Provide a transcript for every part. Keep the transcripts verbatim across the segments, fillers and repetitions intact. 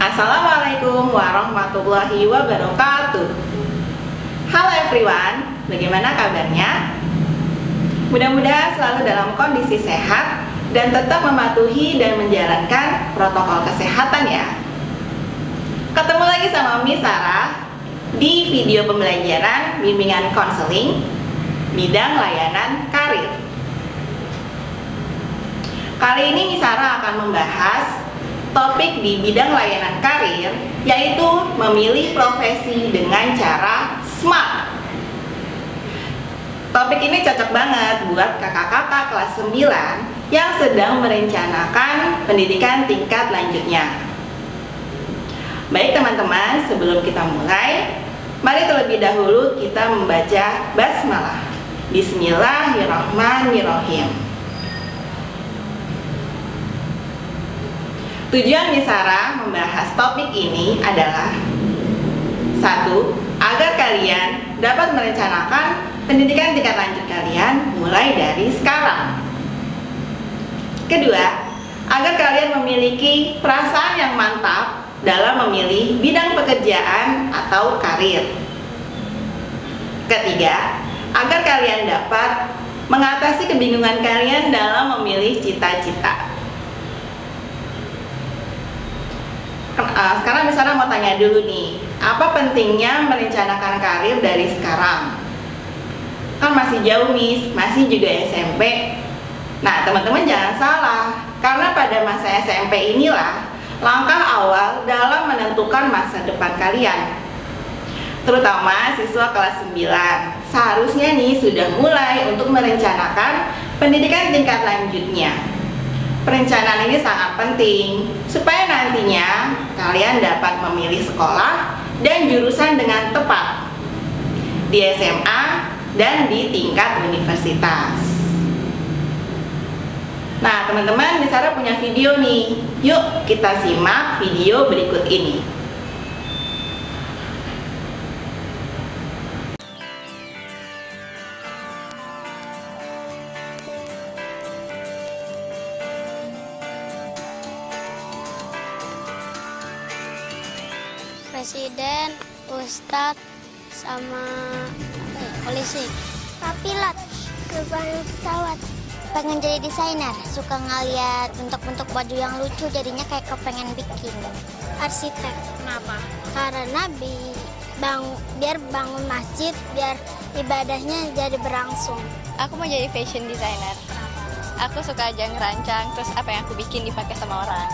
Assalamualaikum warahmatullahi wabarakatuh. Halo everyone, bagaimana kabarnya? Mudah-mudahan selalu dalam kondisi sehat dan tetap mematuhi dan menjalankan protokol kesehatan ya. Ketemu lagi sama Miss Sarah di video pembelajaran bimbingan konseling bidang layanan karir. Kali ini Miss Sarah akan membahas topik di bidang layanan karir, yaitu memilih profesi dengan cara SMART. Topik ini cocok banget buat kakak-kakak kelas sembilan yang sedang merencanakan pendidikan tingkat lanjutnya. Baik teman-teman, sebelum kita mulai, mari terlebih dahulu kita membaca basmalah. Bismillahirrahmanirrahim. Tujuan Miss Sarah membahas topik ini adalah satu. Agar kalian dapat merencanakan pendidikan tingkat lanjut kalian mulai dari sekarang. Kedua, agar kalian memiliki perasaan yang mantap dalam memilih bidang pekerjaan atau karir. Ketiga, agar kalian dapat mengatasi kebingungan kalian dalam memilih cita-cita. Sekarang misalnya mau tanya dulu nih, apa pentingnya merencanakan karir dari sekarang? Kan masih jauh Miss, masih juga S M P. Nah teman-teman jangan salah, karena pada masa S M P inilah langkah awal dalam menentukan masa depan kalian. Terutama siswa kelas sembilan, seharusnya nih sudah mulai untuk merencanakan pendidikan tingkat lanjutnya. Perencanaan ini sangat penting supaya nantinya kalian dapat memilih sekolah dan jurusan dengan tepat di S M A dan di tingkat universitas. Nah teman-teman, Miss Sarah punya video nih. Yuk kita simak video berikut ini. Presiden, ustadz, sama eh, polisi. Pilot, terbang pesawat. Pengen jadi desainer, suka ngeliat bentuk-bentuk baju yang lucu, jadinya kayak kepengen bikin. Arsitek. Kenapa? Karena bi bang biar bangun masjid, biar ibadahnya jadi berlangsung. Aku mau jadi fashion designer. Aku suka aja ngerancang, terus apa yang aku bikin dipakai sama orang.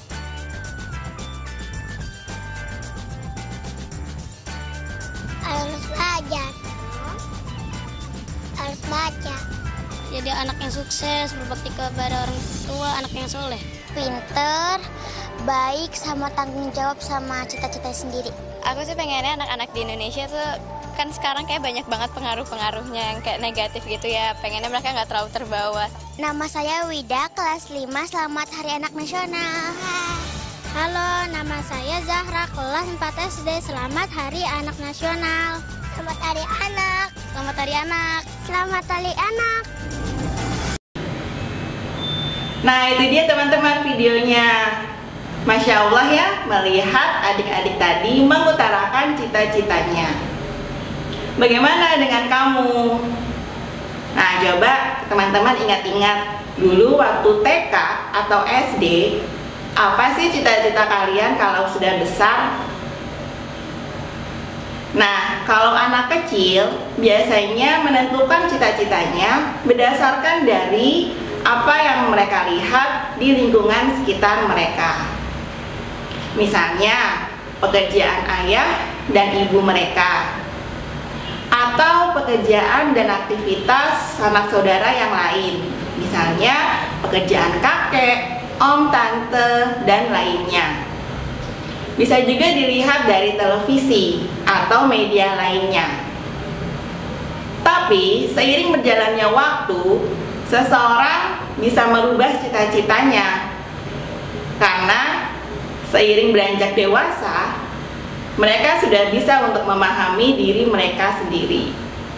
Harus belajar, harus baca. Jadi anak yang sukses, berbakti kepada orang tua, anak yang soleh. Pinter, baik, sama tanggung jawab sama cita-cita sendiri. Aku sih pengennya anak-anak di Indonesia tuh, kan sekarang kayak banyak banget pengaruh-pengaruhnya yang kayak negatif gitu ya. Pengennya mereka nggak terlalu terbawa. Nama saya Wida, kelas lima, selamat Hari Anak Nasional. Halo, nama saya Zahra, kelas empat S D. Selamat Hari Anak Nasional. Selamat Hari Anak. Selamat Hari Anak. Selamat Hari Anak. Nah itu dia teman-teman videonya. Masya Allah ya, melihat adik-adik tadi mengutarakan cita-citanya. Bagaimana dengan kamu? Nah coba teman-teman ingat-ingat dulu waktu T K atau S D. Apa sih cita-cita kalian kalau sudah besar? Nah, kalau anak kecil biasanya menentukan cita-citanya berdasarkan dari apa yang mereka lihat di lingkungan sekitar mereka. Misalnya, pekerjaan ayah dan ibu mereka, atau pekerjaan dan aktivitas anak saudara yang lain. Misalnya, pekerjaan kakek, om, tante, dan lainnya. Bisa juga dilihat dari televisi atau media lainnya. Tapi seiring berjalannya waktu, seseorang bisa merubah cita-citanya. Karena seiring beranjak dewasa, mereka sudah bisa untuk memahami diri mereka sendiri.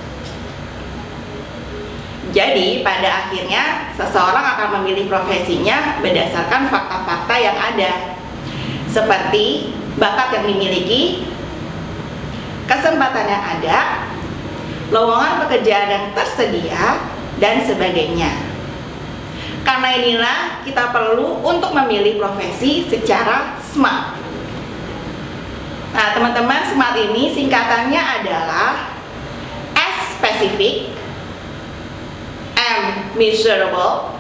Jadi pada akhirnya seseorang akan memilih profesinya berdasarkan fakta-fakta yang ada. seperti bakat yang dimiliki, kesempatan yang ada, lowongan pekerjaan yang tersedia, dan sebagainya. Karena inilah kita perlu untuk memilih profesi secara SMART. Nah, teman-teman, SMART ini singkatannya adalah S specific, M measurable,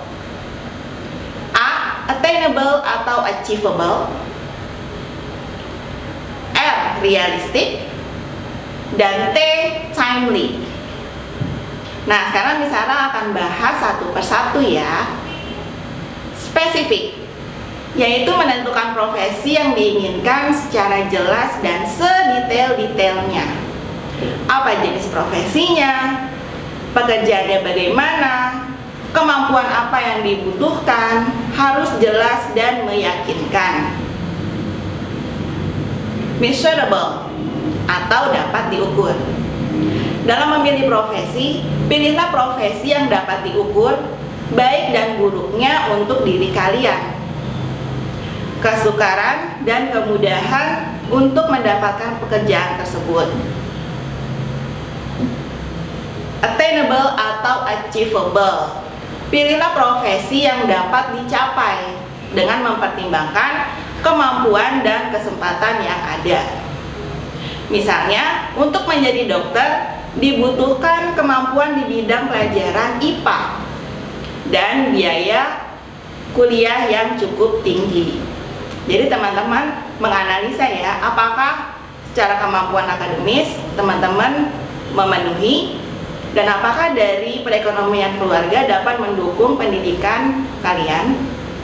A attainable atau achievable, R realistic, dan T timely. Nah, sekarang Misara akan bahas satu persatu ya. Spesifik, yaitu menentukan profesi yang diinginkan secara jelas dan sedetail-detailnya. Apa jenis profesinya, pekerjaannya bagaimana, kemampuan apa yang dibutuhkan, harus jelas dan meyakinkan. Measurable atau dapat diukur. Dalam memilih profesi, pilihlah profesi yang dapat diukur baik dan buruknya untuk diri kalian, kesukaran dan kemudahan untuk mendapatkan pekerjaan tersebut. Attainable atau achievable, pilihlah profesi yang dapat dicapai dengan mempertimbangkan kemampuan dan kesempatan yang ada. Misalnya, untuk menjadi dokter dibutuhkan kemampuan di bidang pelajaran I P A dan biaya kuliah yang cukup tinggi. Jadi teman-teman menganalisa ya, apakah secara kemampuan akademis teman-teman memenuhi, dan apakah dari perekonomian keluarga dapat mendukung pendidikan kalian.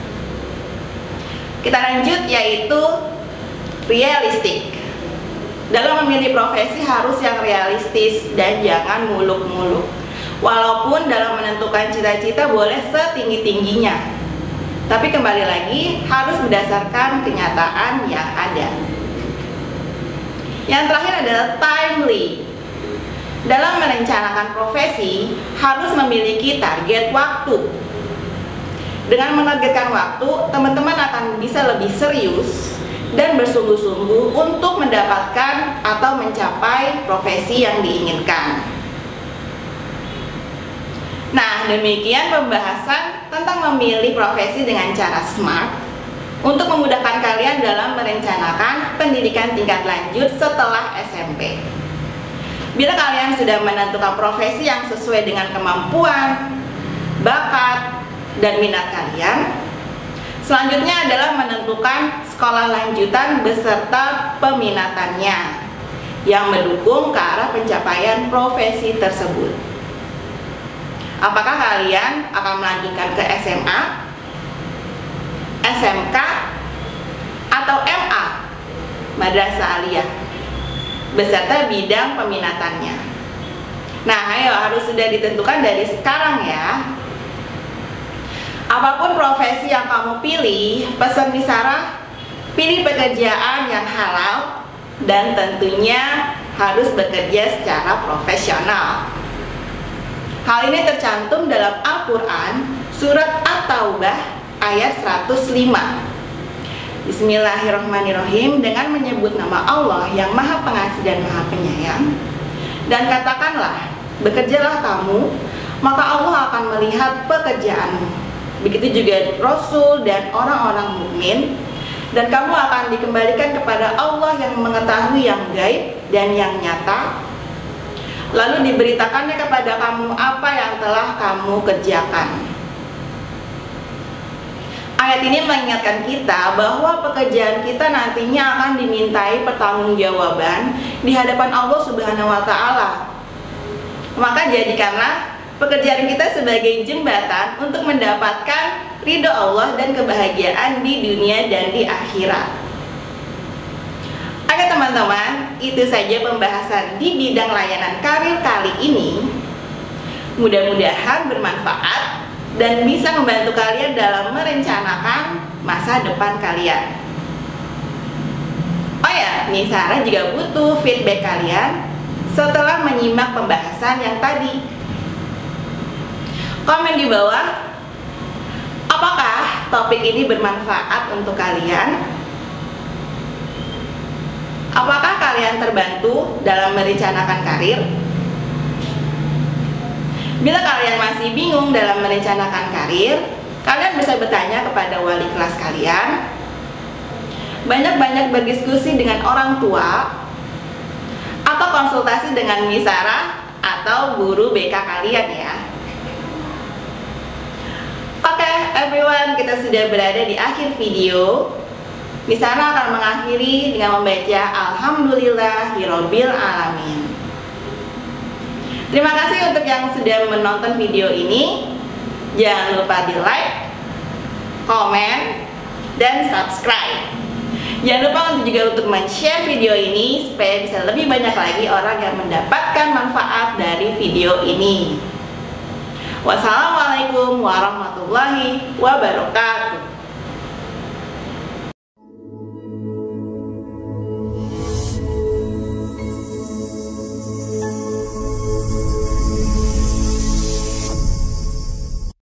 Kita lanjut, yaitu realistik. Dalam memilih profesi harus yang realistis dan jangan muluk-muluk. Walaupun dalam menentukan cita-cita boleh setinggi-tingginya, tapi kembali lagi harus berdasarkan kenyataan yang ada. Yang terakhir adalah timely. Dalam merencanakan profesi harus memiliki target waktu. Dengan menargetkan waktu, teman-teman akan bisa lebih serius dan bersungguh-sungguh untuk mendapatkan atau mencapai profesi yang diinginkan. Nah, demikian pembahasan tentang memilih profesi dengan cara SMART untuk memudahkan kalian dalam merencanakan pendidikan tingkat lanjut setelah S M P. Bila kalian sudah menentukan profesi yang sesuai dengan kemampuan, bakat, dan minat kalian, selanjutnya adalah menentukan sekolah lanjutan beserta peminatannya yang mendukung ke arah pencapaian profesi tersebut. Apakah kalian akan melanjutkan ke S M A, S M K, atau M A, Madrasah Aliyah, beserta bidang peminatannya? Nah, ayo, harus sudah ditentukan dari sekarang ya. Apapun profesi yang kamu pilih, pesan Misara, pilih pekerjaan yang halal dan tentunya harus bekerja secara profesional. Hal ini tercantum dalam Al-Quran surat At-Taubah ayat seratus lima. Bismillahirrahmanirrahim, dengan menyebut nama Allah yang Maha Pengasih dan Maha Penyayang. Dan katakanlah, bekerjalah kamu, maka Allah akan melihat pekerjaanmu. Begitu juga Rasul dan orang-orang mukmin. Dan kamu akan dikembalikan kepada Allah yang mengetahui yang gaib dan yang nyata. Lalu diberitakannya kepada kamu apa yang telah kamu kerjakan. Ayat ini mengingatkan kita bahwa pekerjaan kita nantinya akan dimintai pertanggungjawaban di hadapan Allah Subhanahu wa Ta'ala. Maka jadikanlah pekerjaan kita sebagai jembatan untuk mendapatkan ridho Allah dan kebahagiaan di dunia dan di akhirat. Oke teman-teman, itu saja pembahasan di bidang layanan karir kali ini. Mudah-mudahan bermanfaat dan bisa membantu kalian dalam merencanakan masa depan kalian. Oh ya, Misara juga butuh feedback kalian setelah menyimak pembahasan yang tadi. Komen di bawah, apakah topik ini bermanfaat untuk kalian? Apakah kalian terbantu dalam merencanakan karir? Bila kalian masih bingung dalam merencanakan karir, kalian bisa bertanya kepada wali kelas kalian, banyak-banyak berdiskusi dengan orang tua, atau konsultasi dengan Miss Sarah atau guru B K kalian ya. Oke everyone, kita sudah berada di akhir video. Miss Sarah akan mengakhiri dengan membaca Alhamdulillahirobbil alamin. Terima kasih untuk yang sudah menonton video ini. Jangan lupa di like, komen, dan subscribe. Jangan lupa untuk juga untuk men-share video ini supaya bisa lebih banyak lagi orang yang mendapatkan manfaat dari video ini. Wassalamualaikum warahmatullahi wabarakatuh.